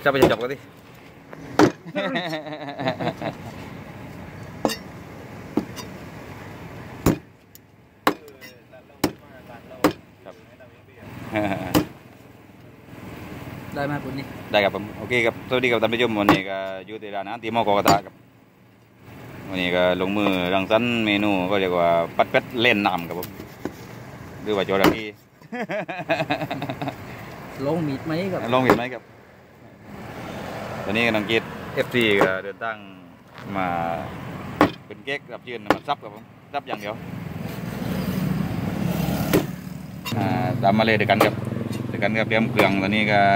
จับไปจับกันดิได้ไหมคุณนี่ได้ครับผมโอเคครับสวัสดีครับท่านผู้ชมวันนี้ก็อยู่ที่ร้านอาหารตีหม้อกอกระทะครับวันนี้ก็ลงมือรังสรรค์เมนูก็เรียกว่าปัดเป็ดเล่นน้ำครับผมหรือว่าจระเข้ลงมีดไหมครับลงมีดไหมครับตอนนี้กำลังกินFC ก็เดินทางมาเป็นเก๊กรับเชิญมาซับครับผมซับอย่างเดียวตามมาเลยเดี๋ยวกันครับเดี๋ยวกันก็เตรียมเครื่องตอนนี้ก็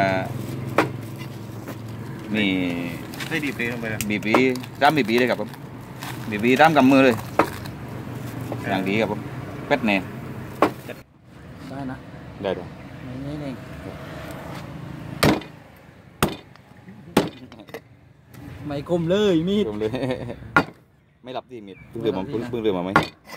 มีได้บีบปีลงไปบีบีตามบีบีเลยครับผมบีบีตามกำมือเลยอย่างดีครับผมเป็ดเนี่ยได้นะได้ด้วยนี่เองไม่กลมเลยมีดกลมเลยไม่รับที่มีดเพิ่งเรือมาไหม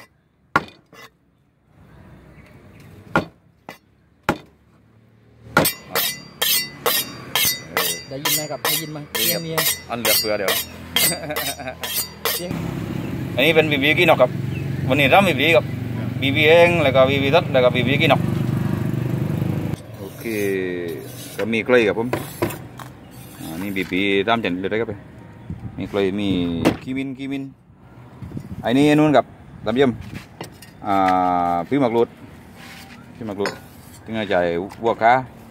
ได้ยินไหมครับได้ยินไหมเสียงเมียอันเหลือเฟือเดี๋ยวอันนี้เป็นบีบีกี่นกครับวันนี้ทำบีบีครับบีบีเองแล้วก็บีบีทัดแล้วก็บีบีกี่นกโอเคก็มีกล้วยครับผมนี่บีบีตามจันเลยได้ครับมีกล้วยมีกีมินไอ้นี่นู่นกับตำยำพี่หมักรูดถึงจะจ่ายวัวค้า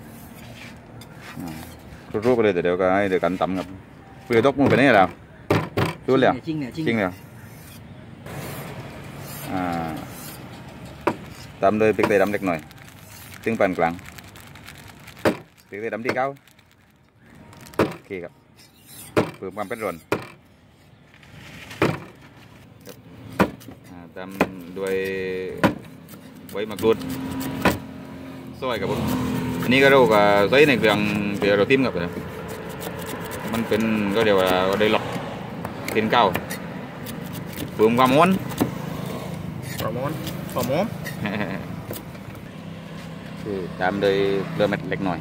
รูปไปเลยแต่เดี๋ยวกันตำครับเปลือยตกมันเป็นยังไงล่ะรู้แล้วจริงแล้วตำเลยพริกไทยดำเล็กหน่อยถึงปานกลางพริกไทยดำที่เก้าโอเคครับเพิ่มความเผ็ดร้อนตำด้วยใบมะกรูดซอยครับผมอันนี้ก็เราก็ใส่ในเครื่องที่เราติ้มกับมันเป็นก็เดี๋ยวว่าได้หลอกกินเก้าเพิ่มความม้วนคือตามโดยเรือเม็ดเล็กหน่อย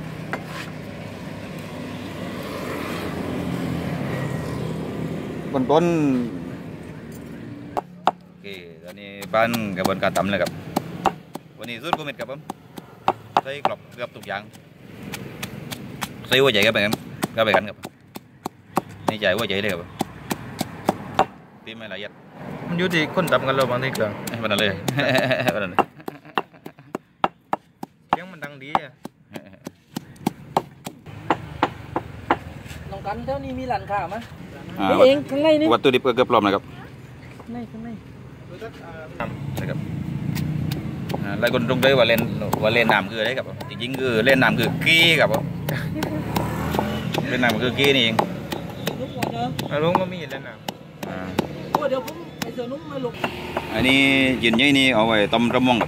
บนต้นโอเคตอนนี้บ้านกระบวนการตำเลยครับวันนี้สุดกูเม็ดครับผมใส่กรอบเกือบทุกอย่างใส่หัวใจก็ไปกันครับนี่ใจหัวใจเลยครับตีไม่ละเอียดมันอยู่ที่คนตำกันเราบางทีเครื่องวันนั้นเลยยังมันดังดีอ่ะลองกันเท่านี้มีหลันข่าวไหมนี่เองข้างในนี่วัตถุดิบเกือบพร้อมนะครับข้างในนะครับหลายคนตรงเลยว่าเล่นน้ำคืออะไรครับจริงๆคือเล่นน้ำคือกี้ครับเล่นน้ำคือกี้นี่เองลุงก็มีเล่นน้ำเดี๋ยวผมไอเสือนุ่มไม่ลุกอันนี้ยินยี่นี่เอาไว้ต้มระมงครับ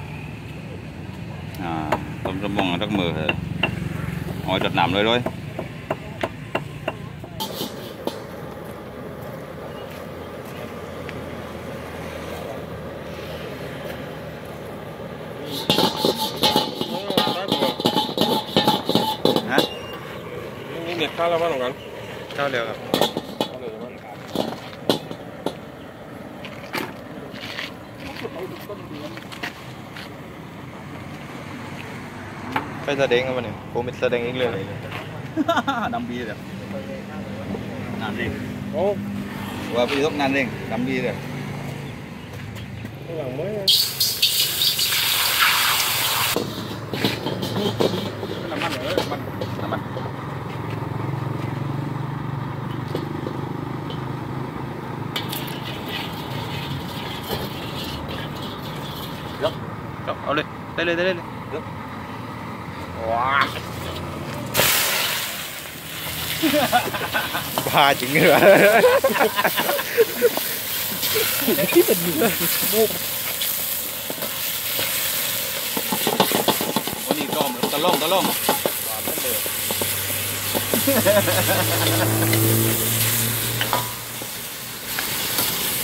ต้มระมงทักมือเอาจัดน้ำเลยเด็กข้าวแล้วบ้างกันข้าวเร็วครับไปแสดงกันวันนี้ผมเป็นแสดงเองเลยดำบีเลยงานเร่งโอ้ว่าพี่ทบงานเร่งดำบีเลยหลังไม่น้ำมันเอาเลยได้เลยว้าบ้าจริงเหรอที่เป็นมุกวันนี้ตะล่อง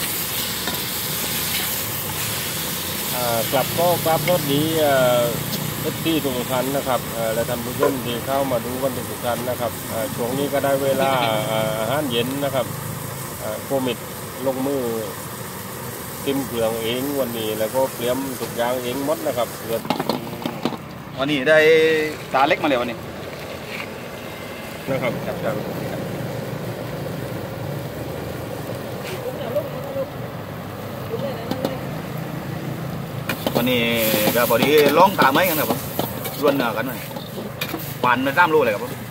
กลับรถนี้ที่ทุกท่านนะครับและท่านผู้ชมที่เข้ามาดูกันทุกท่านนะครับช่วงนี้ก็ได้เวลาอาหารเย็นนะครับโควิดลงมือติมเครื่องเองวันนี้แล้วก็เตรียมทุกอย่างเองหมดนะครับเพื่อวันนี้ได้ตาเล็กมาเลยวันนี้นะครับวันนี้ก็พอดีร้องตามไหมกันครับผมรวนกันหน่อยหวานมันร่ำรู้เลยครับผม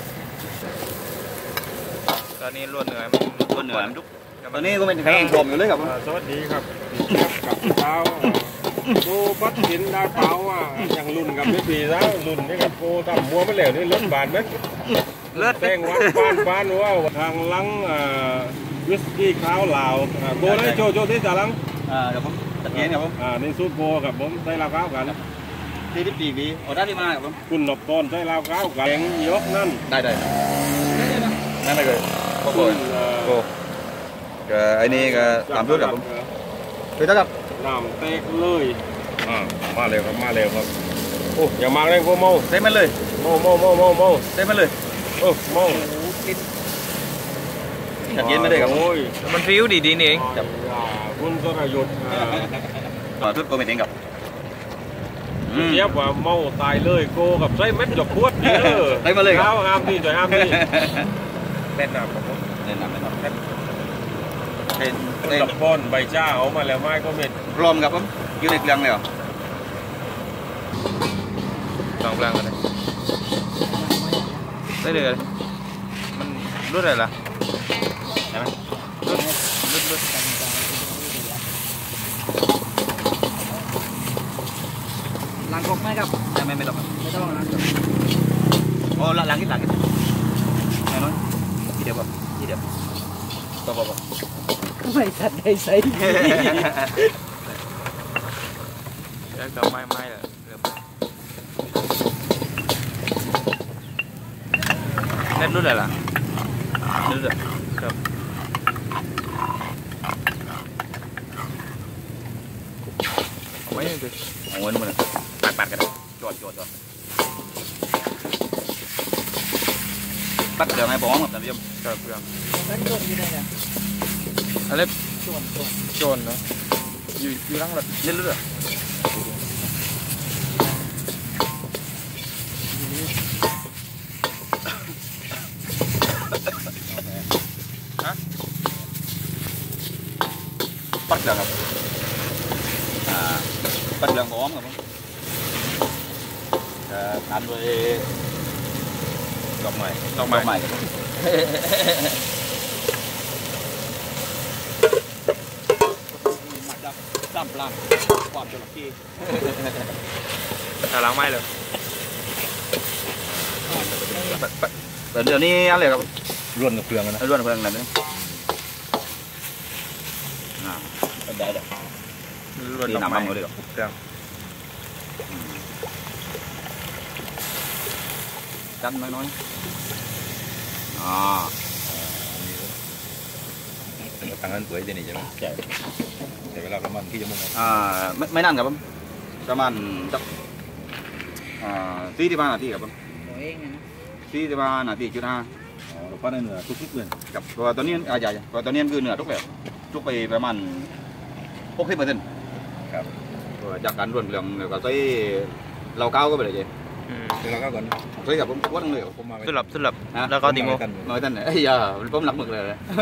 ตอนนี้รวนเหนื่อยทุกตอนนี้ก็เป็นแห้งกลมอยู่เลยครับผมสวัสดีครับกับเท้าโกบัดกินได้เปล่าอย่างรุ่นกับไม่ปีแล้วรุ่นนี่กับโกทำมัวไม่เหลวนี่รถบานไหมเลือดแป้งว่าบ้านว่าทางลังวิสกี้ข้าวลาวโกได้โจที่จะลังครับผมตัดเงี้ยครับผมนี่ซูโกกับผมใส่ลาวข้าวกันที่ปีบีโอ้ได้ที่มาครับผมคุณหลบต้นใส่ลาวข้าวกันแกงยกนั่นได้นั่นเลยโอ้โหก็ไอ้นี่ก็ตามด้วยครับผมคือถ้ากับน้ำเต๊กเลยมาเร็วครับโอ้อย่ามาเลยโกโม่เต็มมันเลยโม่เต็มมันเลยโม่จัดเย็นไม่ได้ครับมันฟิวดีนี่เองคุณสรยุทธ์ทุกคนเป็นเองกับเทียบว่าเมาตายเลยโกกับใช้เม็ดดอกพวดเต็มมาเลยครับห้ามนี่จะห้ามนี่เล่นน้ำครับผมเล่นน้ำดอกพ่นใบจ้าเอามาแล้วไม้ก็เม็ดพร้อมครับผมอยู่ในเกลืองเลยเหรอลองกลางกันเลยได้เลยมันรุ่นอะไรล่ะใช่ไหมรุ่นล้างกบไหมครับไม่ต้องไม่ต้องล้างโอ้ล้างนิดแน่นอนทีเดียวต่อไม่ทัดได้ใส่แล้วก็ไม่เลยเล่นรุ่นอะไรล่ะรุ่นอะไรครับเอาไว้เลยเอาไว้นู่นเลยปัดกันจอดปัดเดี๋ยวไงบ้องครับท่านผู้ชมครับเพื่อนนั่นโจนอยู่ไหนเนี่ยอะไรโจนเนาะอยู่ร่างรถเล่นเรือปัดเรือครับปัดเรือหอมครับผมทานด้วยดอกไม้ครับตามปลาความจระเข้แต่ล้างไม้เลยแต่เดี๋ยวนี้อะไรครับร่วนกับเปลืองนะร่วนกับเปลืองอะไรนี่ได้ร่วนดอกไม้เลยหรอเปลืองจันน้อยทางนั้นสวยจะหนีใช่ไหมใช่แต่เวลาประมาณกี่ชั่วโมงไม่นานครับผมประมาณสัก45 นาทีครับผม45 นาทีจุด 5 เราปั้นในเนื้อทุกๆเลยกับตัวตอนนี้ใหญ่ตัวตอนนี้คือเนื้อทุกแบบทุกไปประมาณ60% ครับจากการร่วนเปลืองแล้วก็ใช้เราเก้าก็ไปเลยเราเก้าก่อนใช้กับผมวัดเลยสลับแล้วก็ติโมน้อยท่านเนี่ยอย่าผมหลักหมึกเลย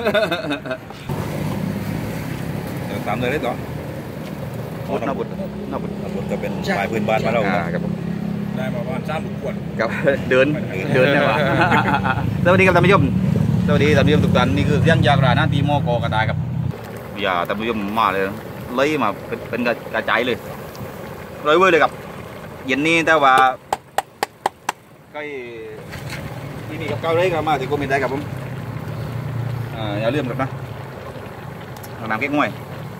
ตามเลยได้ต่อนาบุตก็เป็นปลายพื้นบ้านมาเราครับผมได้มาประมาณ30 ขวดครับเดินได้ป่ะสวัสดีครับท่านผู้ชมทุกท่านนี่คือเรื่องยากราหน้าตีโมกกระต่ายครับอย่าท่านผู้ชมมาเลยเลยมาเป็นกระจายเลยเลยเว้ยเลยครับเย็นนี้แต่ว่าใกล้ที่นี่กับเก้าเลยก็มาถึงโคมินได้ครับผมอย่าลืมครับนะน้ำเก๊กงวย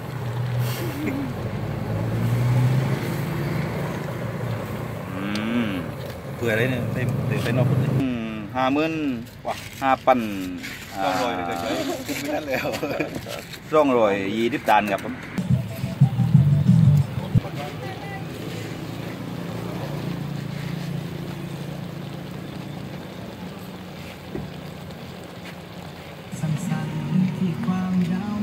เผื่อเลยเนี่ยได้นอกคน 50,000 5,000 200เลยใช้กินไม่ได้แล้ว 220 ตันครับผม down